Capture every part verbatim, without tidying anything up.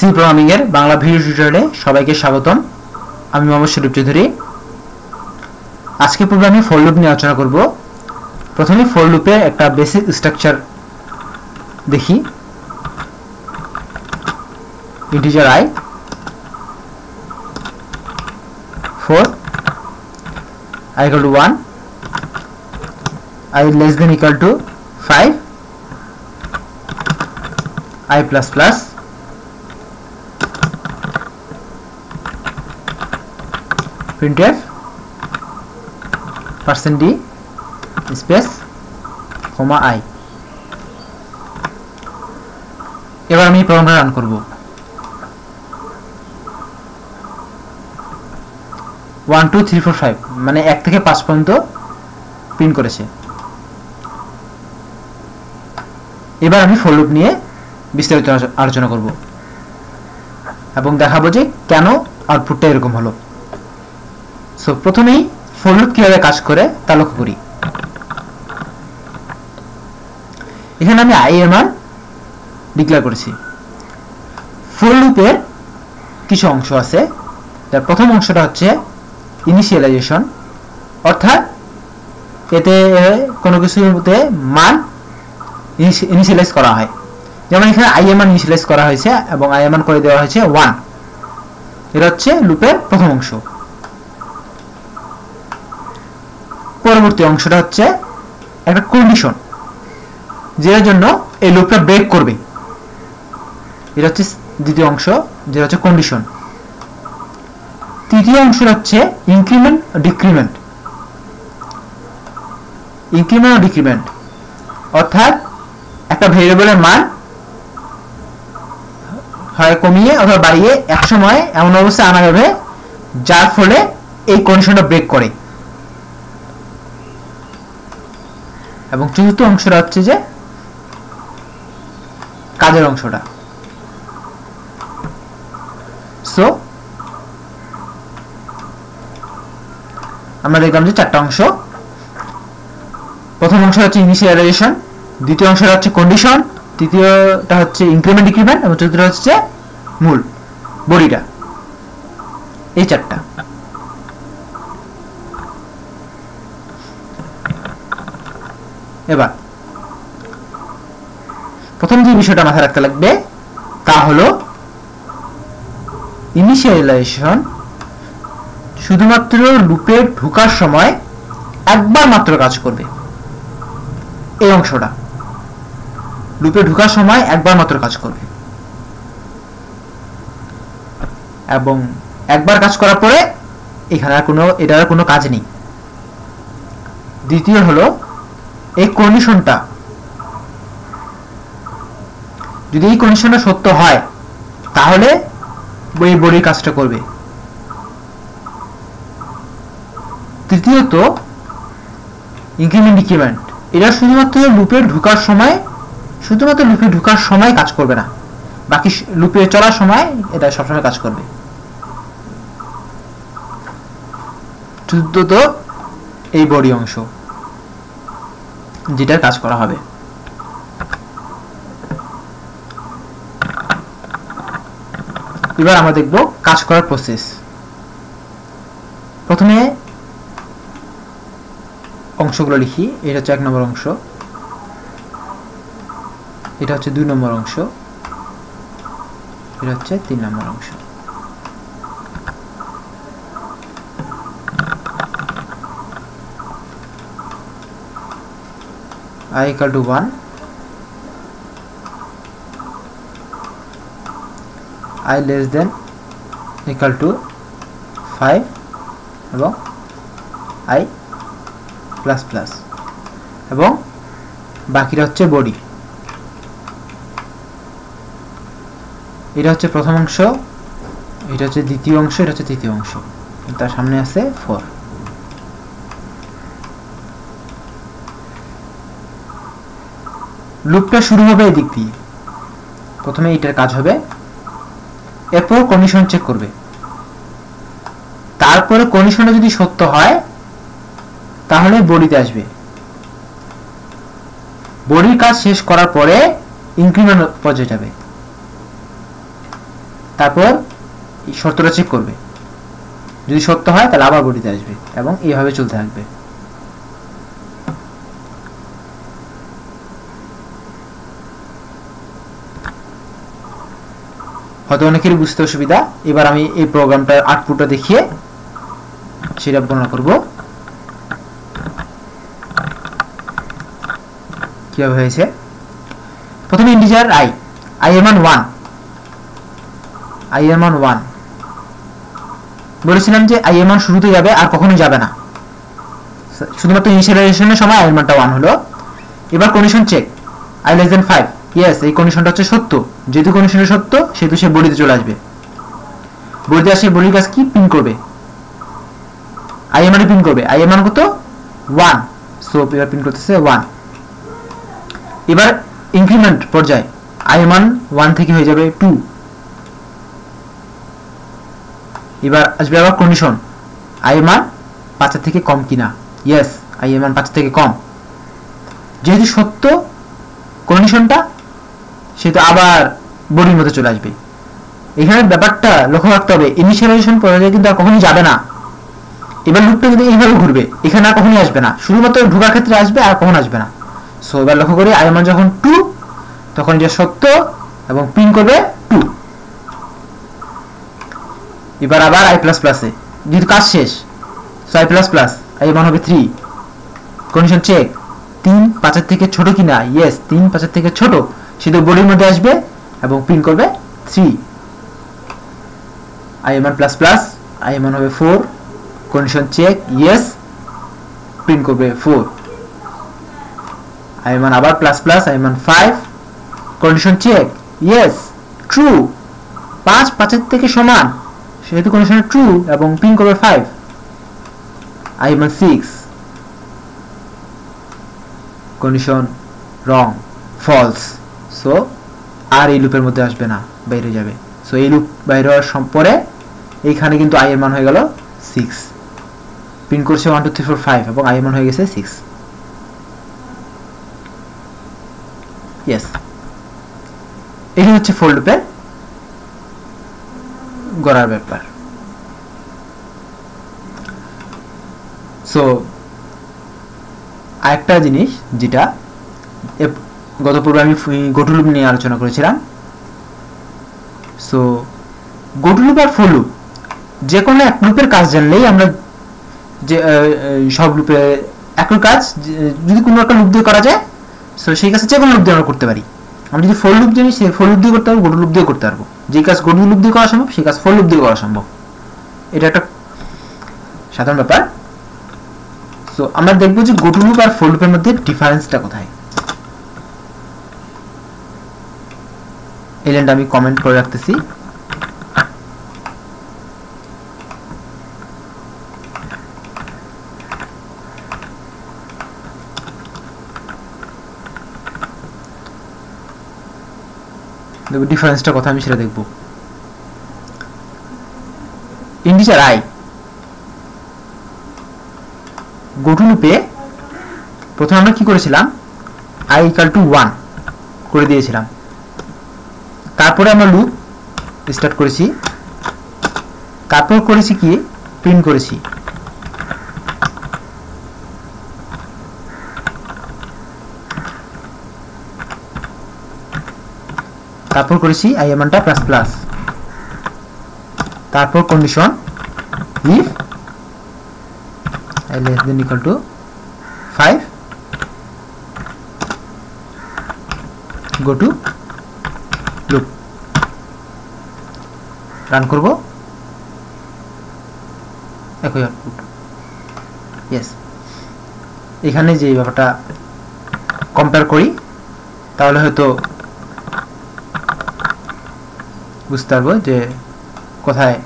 C programming এর Bangla video টিউটোরিয়ালে সবাইকে স্বাগতম। আমি মোহাম্মদ শরীফ চৌধুরী। আজকে প্রোগ্রামে ফর লুপ নিয়ে আলোচনা করব। প্রথমে ফর লুপের একটা বেসিক স্ট্রাকচার দেখি। Integer i four, i equal to one, i less than equal to five, i plus plus, printf percent d space comma i। এবার আমি প্রোগ্রামটা রান করব। one two three four five মানে এক থেকে পাঁচ পর্যন্ত প্রিন্ট করেছে। এবার আমি ফর লুপ নিয়ে বিস্তারিত আলোচনা করব এবং দেখাবো যে কেন আউটপুটটা এরকম হলো। সো প্রথমেই ফর লুপ কিভাবে কাজ করে তা লক্ষ্য করি। এখানে আমি i এর মান ডিক্লেয়ার করেছি। ফর লুপের কিছু অংশ আছে। তার প্রথম অংশটা হচ্ছে ইনিশিয়ালাইজেশন, অর্থাৎ এতে কোনো কিছুতে মান ইনিশিয়ালাইজ করা হয়। যেমন এখানে i এর মান ইনিশিয়ালাইজ করা হয়েছে এবং i এর মান করে দেওয়া হয়েছে one। এটা হচ্ছে লুপের প্রথম অংশ। পরবর্তী অংশটা হচ্ছে একটা কন্ডিশন, যেটার জন্য এই লুপটা ব্রেক করবে। এটা হচ্ছে দ্বিতীয় অংশ, যেটা হচ্ছে কন্ডিশন। তৃতীয় অংশ হচ্ছে ইনক্রিমেন্ট ডিক্রিমেন্ট। ইনক্রিমেন্ট ও ডিক্রিমেন্ট অর্থাৎ একটা ভেরিয়েবলের মান হয় কমিয়ে অথবা বাড়িয়ে এক সময় এমন অবস্থায় আনা যাবে যার ফলে এই কন্ডিশনটা ব্রেক করে। এবং চতুর্থ অংশটা হচ্ছে যে কাজের অংশটা। সো আমরা দেখলাম যে চারটা অংশ। প্রথম অংশ হচ্ছে ইনিশিয়ালাইজেশন, দ্বিতীয় অংশটা হচ্ছে কন্ডিশন, তৃতীয়টা হচ্ছে ইনক্রিমেন্ট ডিক্রিমেন্ট এবং চতুর্থটা হচ্ছে মূল বডিটা। এই চারটা। এবার প্রথম যে বিষয়টা মাথায় রাখতে লাগবে তা হলো ইনিশিয়ালাইজেশন শুধুমাত্র লুপে ঢোকার সময় একবার মাত্র কাজ করবে। এই অংশটা লুপে ঢোকার সময় একবার মাত্র কাজ করবে এবং একবার কাজ করার পরে এখানে আর কোনো এটার কোনো কাজ নেই। দ্বিতীয় হলো এই কন্ডিশনটা, যদি এই কন্ডিশনটা সত্য হয় তাহলে এই বডির কাজটা করবে। তৃতীয়ত ইনক্রিমেন্ট ডিক্রিমেন্ট, এটা শুধুমাত্র লুপে ঢোকার সময় শুধুমাত্র লুপে ঢোকার সময় কাজ করবে না, বাকি লুপে চলার সময় এটা সবসময় কাজ করবে। চতুর্থত এই বডি অংশ, যেটার কাজ করা হবে। এবার আমরা দেখব কাজ করার প্রসেস। প্রথমে অংশগুলো লিখি। এটা হচ্ছে এক নম্বর অংশ, এটা হচ্ছে দুই নম্বর অংশ, এটা হচ্ছে তিন নম্বর অংশ। i equal to one, i less than equal to five এবং i প্লাস প্লাস এবং বাকিটা হচ্ছে বডি। এটা হচ্ছে প্রথম অংশ, এটা হচ্ছে দ্বিতীয় অংশ, এটা হচ্ছে তৃতীয় অংশ। তার সামনে আছে ফোর। লুপটা শুরু হবে এই দিক দিয়ে। প্রথমে এটার কাজ হবে, এরপর কন্ডিশন চেক করবে, তারপরে কন্ডিশনটা যদি সত্য হয় তাহলে বডিতে আসবে। বডির কাজ শেষ করার পরে ইনক্রিমেন্ট পর্যায়ে যাবে। তারপর এই শর্তটা চেক করবে, যদি সত্য হয় তাহলে আবার বডিতে আসবে এবং এইভাবে চলতে থাকবে। হয়তো অনেকেরই বুঝতে অসুবিধা। এবার আমি এই প্রোগ্রামটার আউটপুটটা দেখিয়ে সেটা বর্ণনা করব কিভাবে হয়েছে। প্রথমে ইন্টিজার আই, আই এর মান ওয়ান, আই এর মান ওয়ান বলেছিলাম যে আই এর মান শুরুতে যাবে আর কখনো যাবে না, শুধুমাত্র ইনিশিয়ালাইজেশনের সময় আই এর মানটা ওয়ান হলো। এবার condition check, I less than five, yes এই কন্ডিশনটা হচ্ছে সত্য, যেহেতু কন্ডিশনটা সত্য সেহেতু সে বডিতে চলে আসবে। বডিতে আসে বডির কাজ কি, পিন করবে, আই এর মানে পিন করবে, আই এর মান কত ওয়ান, সো এবার পিন করতেছে ওয়ান। এবার ইনক্রিমেন্ট পর্যায়ে আই এর মান ওয়ান থেকে হয়ে যাবে টু। এবার আসবে আবার কন্ডিশন, আই এর মান পাঁচের থেকে কম কিনা, ইয়েস আই এর মান পাঁচের থেকে কম, যেহেতু সত্য কন্ডিশনটা সেটা আবার বডির মধ্যে চলে আসবে। এখানে ব্যাপারটা লক্ষ্য রাখতে হবে, ইনিশিয়ালাইজেশন পর্যায়ে কিন্তু আর কখনোই যাবে না। এবার লুপটা কিন্তু এইভাবে ঘুরবে, এখানে আর কখনোই আসবে না, শুধুমাত্র ঢোকার ক্ষেত্রে আসবে আর কখন আসবে না। সো এবার লক্ষ্য করি আই মান যখন টু তখন যে সত্য এবং প্রিন্ট করবে টু। এবার আবার আই প্লাস প্লাসে যেহেতু কাজ শেষ, so I plus plus I মান হবে থ্রি, কন্ডিশন চেক, তিন পাঁচের থেকে ছোট কিনা, ইয়েস তিন পাঁচের থেকে ছোট, সেটা বডির মধ্যে আসবে এবং প্রিন্ট করবে থ্রি। আই মান প্লাস প্লাস আই মান হবে four, condition check, yes print করবে ফোর। আই মান আবার প্লাস প্লাস আই মান five, condition check, yes true, পাঁচ পাঁচের থেকে সমান সেহেতু কন্ডিশন ট্রু এবং প্রিন্ট করবে ফাইভ। আই মান six, condition wrong, false, so আর এই লুপের মধ্যে আসবে না, বাইরে যাবে। সো এই লুপ বাইরে হওয়ার পরে এইখানে কিন্তু আই এর মান হয়ে গেল সিক্স, প্রিন্ট করছে one two three four five এবং আই এর মান হয়ে গেছে সিক্স। ইয়েস, এই হচ্ছে ফর লুপের গড়ার ব্যাপার। সো আরেকটা জিনিস যেটা গত পর্বে আমি গোটু লুপ নিয়ে আলোচনা করেছিলাম। সো গোটু লুপ আর ফর লুপ যে কোনো এক লুপের কাজ জানলেই আমরা যে সব লুপে একই কাজ যদি কোনো একটা লুপ দিয়ে করা যায়, সো সেই কাজটা যে কোনো লুপ দিয়ে আমরা করতে পারি। আমরা যদি ফর লুপ জানি সেই ফর লুপ দিয়ে করতে পারবো, গোটু লুপ দিয়ে করতে পারবো। যে কাজ গোটু লুপ দিয়ে করা সম্ভব সেই কাজ ফর লুপ দিয়ে করা সম্ভব, এটা একটা সাধারণ ব্যাপার। সো আমরা দেখবো যে গোটু লুপ আর ফর লুপের মধ্যে ডিফারেন্সটা কোথায়। এই লাইনটা আমি কমেন্ট করে রাখতেছি। ডিফারেন্সটা কথা আমি সেটা দেখব। ইন্টিজার আই গোটু লুপে প্রথমে আমরা কি করেছিলাম, আই ইকুয়াল টু ওয়ান করে দিয়েছিলাম, তারপরে আমরা লুপ স্টার্ট করেছি, তারপর করেছি কি প্রিন্ট করেছি, তারপর করেছি আই এর মানটা প্লাস প্লাস, তারপর condition if i less than equal to five go to loop, run করব, একই আউটপুট। ইয়েস, এখানে যে ব্যাপারটা কম্পেয়ার করি তাহলে হয়তো বুঝতে পারবো যে কোথায়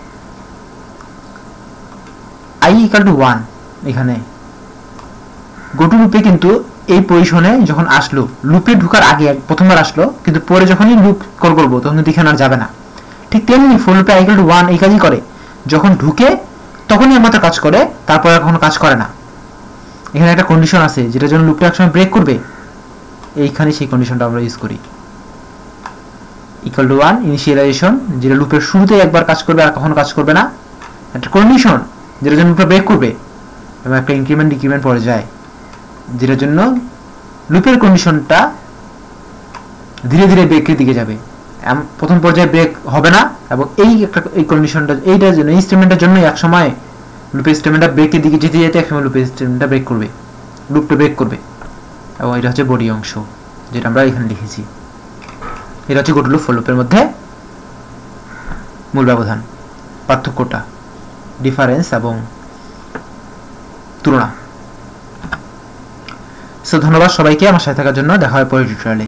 i equal to ওয়ান। এখানে গোটু লুপে কিন্তু এই পজিশনে যখন আসলো, লুপে ঢোকার আগে প্রথমবার আসলো, কিন্তু পরে যখনই লুপ কল করবো তখন কিন্তু এখানে আর যাবে না। ঠিক তেমনি ফর লুপে i equal to ওয়ান এই কাজই করে, যখন ঢুকে তখনই আমাদের কাজ করে, তারপর আর কখনো কাজ করে না। এখানে একটা কন্ডিশন আছে যেটার জন্য লুপটা একসময় ব্রেক করবে, এইখানে সেই কন্ডিশনটা আমরা ইউজ করি। ইকুয়াল টু ওয়ান ইনিশিয়ালাইজেশন, যেটা লুপের শুরুতে একবার কাজ করবে আর কখনো কাজ করবে না। একটা কন্ডিশন যেটার জন্য লুপটা ব্রেক করবে, এবং একটা ইনক্রিমেন্ট ডিক্রিমেন্ট পরে যায়, যেটার জন্য লুপের কন্ডিশনটা ধীরে ধীরে ব্রেকের দিকে যাবে। প্রথম পর্যায়ে ব্রেক হবে না, এবং এই একটা এই কন্ডিশনটা এইটার জন্য এই স্টেটমেন্টের জন্য এক সময় লুপের স্টেটমেন্টটা ব্রেকের দিকে যেতে যেতে এক সময় লুপের স্টেটমেন্টটা ব্রেক করবে, লুপটা ব্রেক করবে। এবং এটা হচ্ছে বডি অংশ, যেটা আমরা এখানে লিখেছি। এটা হচ্ছে গো টু লুপ ফর লুপের মধ্যে মূল ব্যবধান, পার্থক্যটা, ডিফারেন্স এবং তুলনা। সো ধন্যবাদ সবাইকে আমার সাথে থাকার জন্য। দেখা হয় পরের টিউটোরিয়ালে।